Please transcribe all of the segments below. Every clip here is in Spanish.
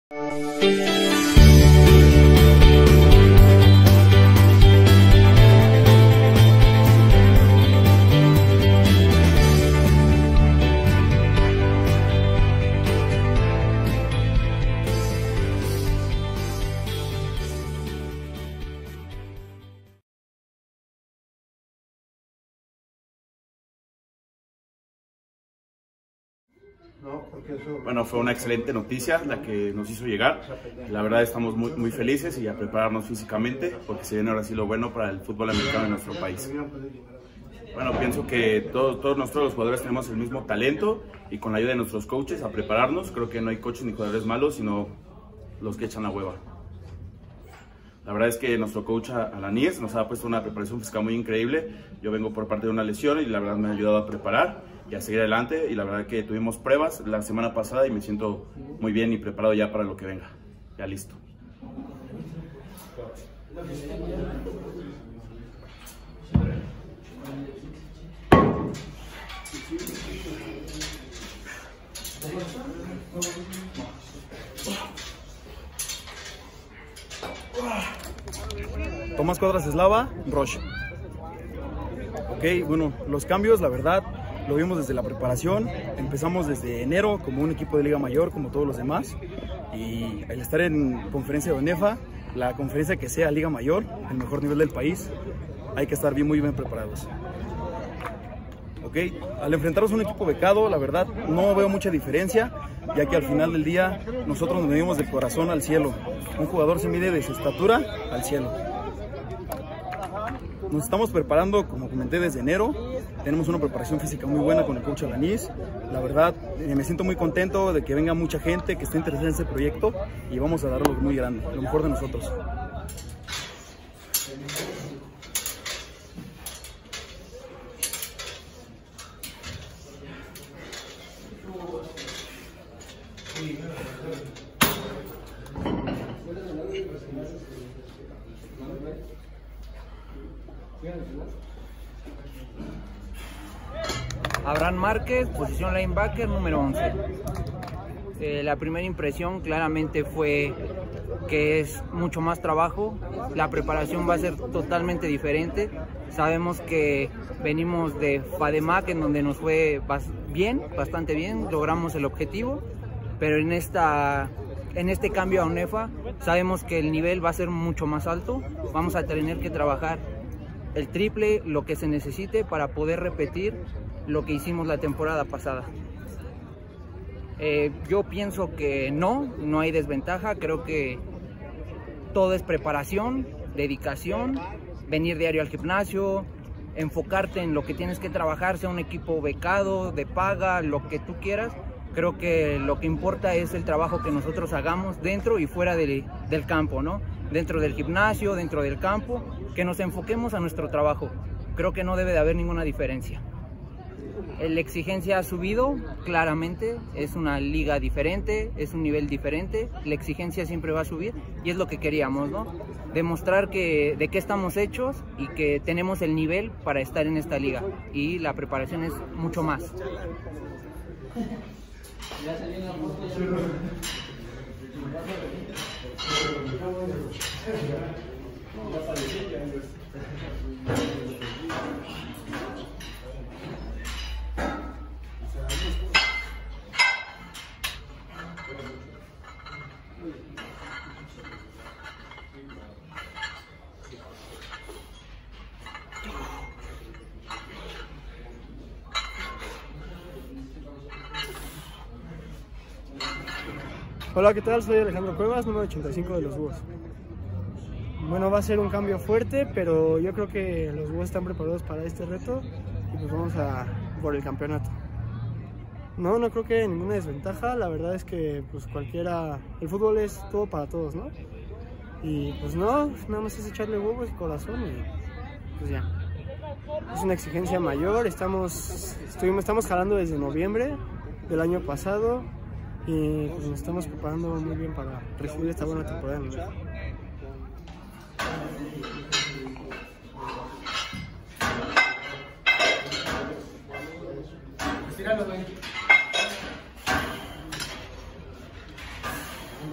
Bueno, fue una excelente noticia la que nos hizo llegar. La verdad estamos muy felices y a prepararnos físicamente porque se viene ahora sí lo bueno para el fútbol americano en nuestro país. Bueno, pienso que todos nosotros los jugadores tenemos el mismo talento y con la ayuda de nuestros coaches a prepararnos. Creo que no hay coaches ni jugadores malos, sino los que echan la hueva. La verdad es que nuestro coach Alaníes nos ha puesto una preparación física muy increíble. Yo vengo por parte de una lesión y la verdad me ha ayudado a preparar y a seguir adelante, y la verdad que tuvimos pruebas la semana pasada y me siento muy bien y preparado ya para lo que venga, ya listo. Tomás Cuadras Eslava, Roche. Ok, bueno, los cambios, la verdad, lo vimos desde la preparación. Empezamos desde enero como un equipo de Liga Mayor, como todos los demás. Y al estar en conferencia de ONEFA, la conferencia que sea Liga Mayor, el mejor nivel del país, hay que estar muy bien preparados. Ok, al enfrentarnos a un equipo becado, la verdad, no veo mucha diferencia, ya que al final del día nosotros nos medimos del corazón al cielo. Un jugador se mide de su estatura al cielo. Nos estamos preparando, como comenté, desde enero. Tenemos una preparación física muy buena con el coach Alaníes. La verdad, me siento muy contento de que venga mucha gente que esté interesada en este proyecto y vamos a dar algo muy grande, lo mejor de nosotros. Abraham Márquez, posición linebacker, número 11. La primera impresión claramente fue que es mucho más trabajo, la preparación va a ser totalmente diferente. Sabemos que venimos de FADEMAC, en donde nos fue bastante bien, logramos el objetivo, pero en este cambio a ONEFA sabemos que el nivel va a ser mucho más alto. Vamos a tener que trabajar el triple, lo que se necesite para poder repetir lo que hicimos la temporada pasada. Yo pienso que no hay desventaja. Creo que todo es preparación, dedicación, venir diario al gimnasio, enfocarte en lo que tienes que trabajar, sea un equipo becado, de paga, lo que tú quieras. Creo que lo que importa es el trabajo que nosotros hagamos dentro y fuera del campo, ¿no? Dentro del gimnasio, dentro del campo, que nos enfoquemos a nuestro trabajo. Creo que no debe de haber ninguna diferencia. La exigencia ha subido, claramente, es una liga diferente, es un nivel diferente, la exigencia siempre va a subir y es lo que queríamos, ¿no? Demostrar de qué estamos hechos y que tenemos el nivel para estar en esta liga, y la preparación es mucho más. Hola, ¿qué tal? Soy Alejandro Cuevas, número 85 de los Búhos. Bueno, va a ser un cambio fuerte, pero yo creo que los Búhos están preparados para este reto y pues vamos por el campeonato. No creo que ninguna desventaja. La verdad es que pues el fútbol es todo para todos, ¿no? Y pues nada más es echarle huevos y corazón y pues ya. Es una exigencia mayor, estamos jalando desde noviembre del año pasado y pues nos estamos preparando muy bien para recibir esta buena temporada.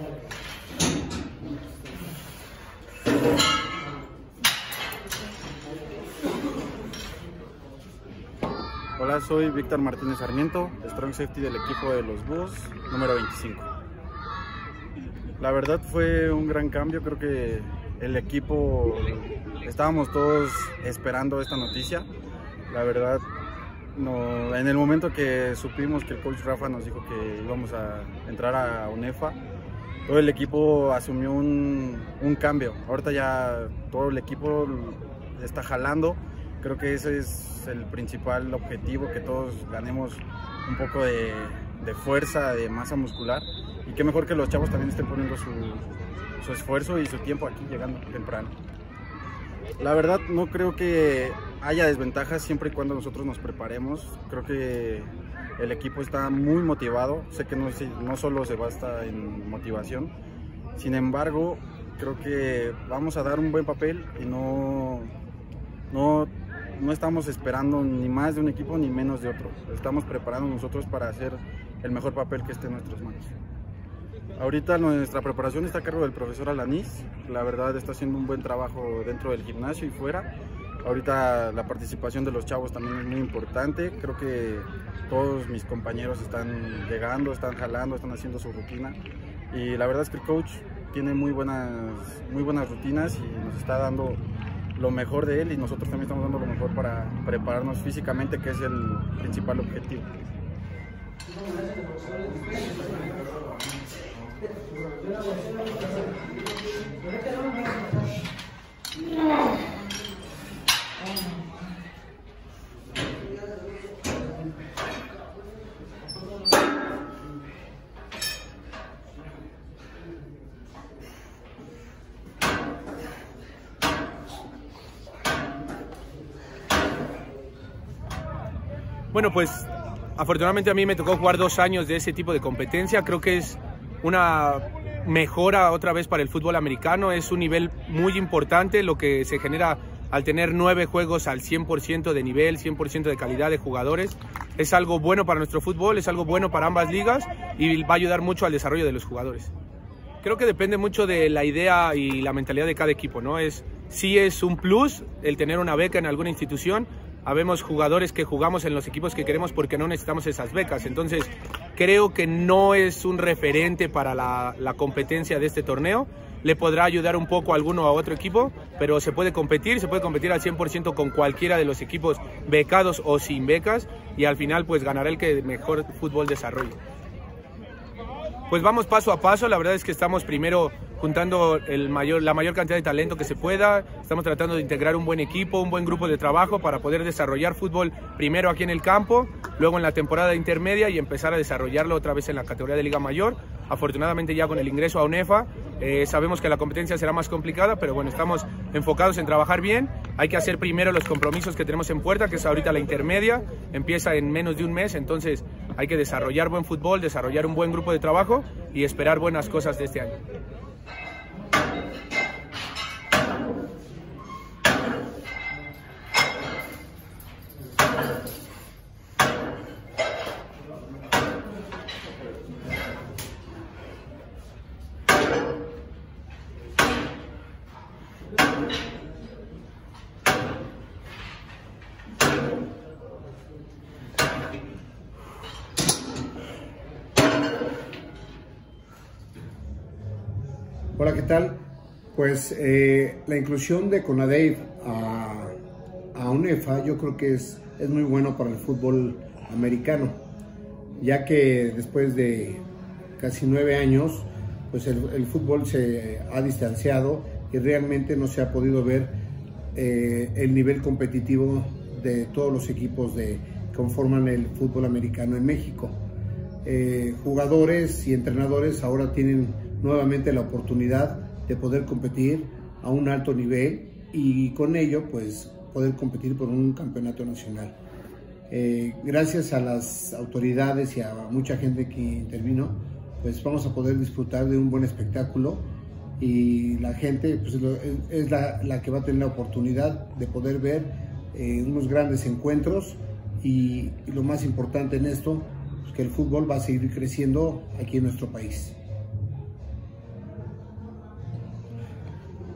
Hola, soy Víctor Martínez Sarmiento, Strong Safety del equipo de los Búhos, número 25. La verdad fue un gran cambio, creo que el equipo, estábamos todos esperando esta noticia. La verdad, no, en el momento que supimos que el coach Rafa nos dijo que íbamos a entrar a UNEFA, todo el equipo asumió un cambio. Ahorita ya todo el equipo está jalando. Creo que ese es el principal objetivo, que todos ganemos un poco de fuerza, de masa muscular, y qué mejor que los chavos también estén poniendo su esfuerzo y su tiempo aquí llegando temprano. La verdad no creo que haya desventajas siempre y cuando nosotros nos preparemos. Creo que el equipo está muy motivado, sé que no solo se basta en motivación, sin embargo creo que vamos a dar un buen papel y no estamos esperando ni más de un equipo ni menos de otro. Estamos preparando nosotros para hacer el mejor papel que esté en nuestras manos. Ahorita nuestra preparación está a cargo del profesor Alanís. La verdad está haciendo un buen trabajo dentro del gimnasio y fuera. Ahorita la participación de los chavos también es muy importante. Creo que todos mis compañeros están llegando, están jalando, están haciendo su rutina. Y la verdad es que el coach tiene muy buenas rutinas y nos está dando lo mejor de él, y nosotros también estamos dando lo mejor para prepararnos físicamente, que es el principal objetivo. Bueno, pues afortunadamente a mí me tocó jugar 2 años de ese tipo de competencia. Creo que es una mejora otra vez para el fútbol americano. Es un nivel muy importante lo que se genera al tener 9 juegos al 100% de nivel, 100% de calidad de jugadores. Es algo bueno para nuestro fútbol, es algo bueno para ambas ligas y va a ayudar mucho al desarrollo de los jugadores. Creo que depende mucho de la idea y la mentalidad de cada equipo, ¿no? Sí es un plus el tener una beca en alguna institución. Habemos jugadores que jugamos en los equipos que queremos porque no necesitamos esas becas. Entonces, creo que no es un referente para la competencia de este torneo. Le podrá ayudar un poco a alguno o a otro equipo, pero se puede competir al 100% con cualquiera de los equipos becados o sin becas, y al final pues ganará el que mejor fútbol desarrolle. Pues vamos paso a paso. La verdad es que estamos primero juntando la mayor cantidad de talento que se pueda. Estamos tratando de integrar un buen equipo, un buen grupo de trabajo para poder desarrollar fútbol primero aquí en el campo, luego en la temporada intermedia y empezar a desarrollarlo otra vez en la categoría de Liga Mayor. Afortunadamente ya con el ingreso a UNEFA sabemos que la competencia será más complicada, pero bueno, estamos enfocados en trabajar bien. Hay que hacer primero los compromisos que tenemos en puerta, que es ahorita la intermedia, empieza en menos de un mes, entonces hay que desarrollar buen fútbol, desarrollar un buen grupo de trabajo y esperar buenas cosas de este año. Hola, ¿qué tal? Pues la inclusión de CONADEIF a UNEFA yo creo que es muy bueno para el fútbol americano, ya que después de casi 9 años pues el fútbol se ha distanciado y realmente no se ha podido ver el nivel competitivo de todos los equipos que conforman el fútbol americano en México. Jugadores y entrenadores ahora tienen nuevamente la oportunidad de poder competir a un alto nivel y con ello pues poder competir por un campeonato nacional. Gracias a las autoridades y a mucha gente que intervino, pues vamos a poder disfrutar de un buen espectáculo, y la gente pues, es la que va a tener la oportunidad de poder ver unos grandes encuentros y lo más importante en esto, pues que el fútbol va a seguir creciendo aquí en nuestro país.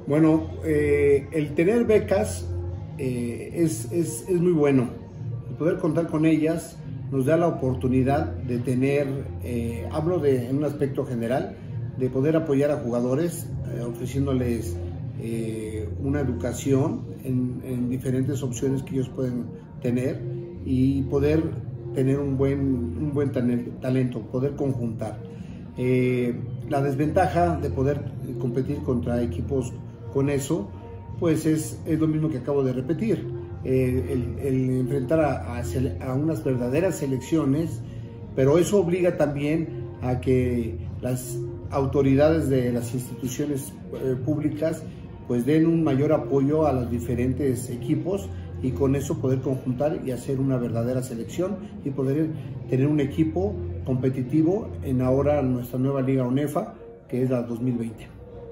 Bueno, el tener becas es muy bueno. El poder contar con ellas nos da la oportunidad de tener, en un aspecto general, de poder apoyar a jugadores ofreciéndoles una educación en diferentes opciones que ellos pueden tener y poder tener un buen talento, poder conjuntar. La desventaja de poder competir contra equipos con eso, pues es lo mismo que acabo de repetir. El enfrentar a unas verdaderas selecciones, pero eso obliga también a que las autoridades de las instituciones públicas pues den un mayor apoyo a los diferentes equipos y con eso poder conjuntar y hacer una verdadera selección y poder tener un equipo competitivo en ahora nuestra nueva Liga ONEFA, que es la 2020.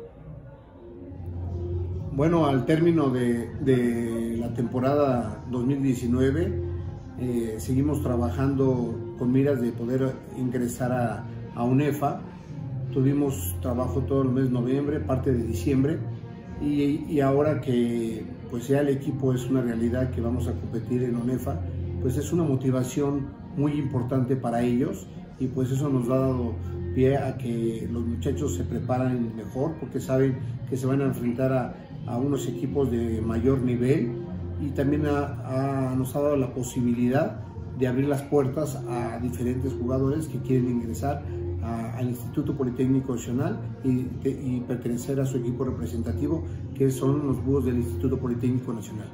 Bueno, al término de la temporada 2019, seguimos trabajando con miras de poder ingresar a ONEFA. Tuvimos trabajo todo el mes de noviembre, parte de diciembre, y ahora que pues ya el equipo es una realidad que vamos a competir en ONEFA, pues es una motivación muy importante para ellos y pues eso nos ha dado pie a que los muchachos se preparen mejor porque saben que se van a enfrentar a unos equipos de mayor nivel y también nos ha dado la posibilidad de abrir las puertas a diferentes jugadores que quieren ingresar al Instituto Politécnico Nacional y pertenecer a su equipo representativo, que son los Búhos del Instituto Politécnico Nacional.